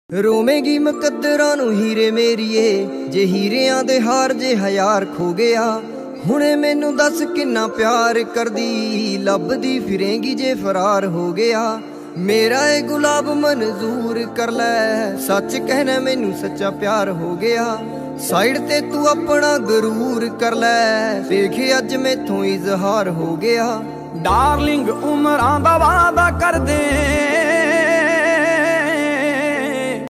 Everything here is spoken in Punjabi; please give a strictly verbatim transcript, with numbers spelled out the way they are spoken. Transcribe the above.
ਰੋਵੇਂਗੀ ਮੁਕੱਦਰਾਂ ਨੂੰ ਹੀਰੇ ਮੇਰੀਏ, ਜੇ ਹੀਰਿਆਂ ਦੇ ਹਾਰ ਜੇ ਹਜ਼ਾਰ ਖੋ ਗਿਆ। ਹੁਣੇ ਮੈਨੂੰ ਦੱਸ ਕਿੰਨਾ ਪਿਆਰ ਕਰਦੀ, ਲੱਭਦੀ ਫਿਰੇਂਗੀ ਜੇ ਫਰਾਰ ਹੋ ਗਿਆ। ਮੇਰਾ ਏ ਗੁਲਾਬ ਮਨਜ਼ੂਰ ਕਰ ਲੈ, ਸੱਚ ਕਹਿਣਾ ਮੈਨੂੰ ਸੱਚਾ ਪਿਆਰ ਹੋ ਗਿਆ। ਸਾਈਡ ਤੇ ਤੂੰ ਆਪਣਾ ਗਰੂਰ ਕਰ ਲੈ, ਦੇਖ ਅੱਜ ਮੈਥੋਂ ਇਜ਼ਹਾਰ ਹੋ ਗਿਆ। ਡਾਰਲਿੰਗ ਉਮਰਾਂ ਦਾ ਵਾਦਾ ਕਰਦੇ